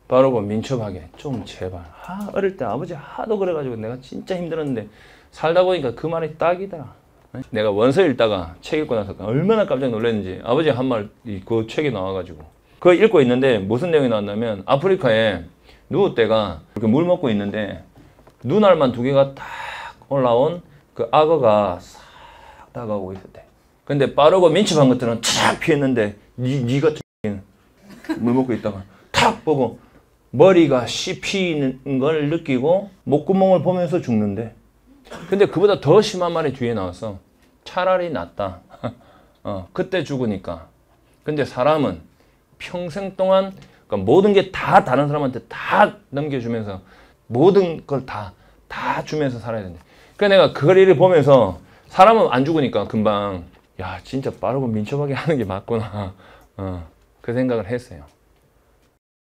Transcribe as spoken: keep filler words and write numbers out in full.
빠르고 민첩하게 좀 제발. 아, 어릴 때 아버지 하도 그래가지고 내가 진짜 힘들었는데 살다 보니까 그 말이 딱이더라. 내가 원서 읽다가 책 읽고 나서 얼마나 깜짝 놀랐는지 아버지 한 말 그 책에 나와가지고 그거 읽고 있는데 무슨 내용이 나왔냐면 아프리카에 누울 때가 이렇게 물 먹고 있는데 눈알만 두 개가 딱 올라온 그 악어가 싹 다가오고 있었대. 근데 빠르고 민첩한 것들은 탁 피했는데 니, 니 같은 물 먹고 있다가 탁 보고 머리가 씹히는 걸 느끼고 목구멍을 보면서 죽는데 근데 그보다 더 심한 말이 뒤에 나왔어. 차라리 낫다. 어, 그때 죽으니까. 근데 사람은 평생 동안 그러니까 모든 게 다 다른 사람한테 다 넘겨주면서 모든 걸 다 다 주면서 살아야 된대. 그러니까 내가 그걸 이렇게 보면서 사람은 안 죽으니까 금방 야 진짜 빠르고 민첩하게 하는 게 맞구나. 어, 그 생각을 했어요.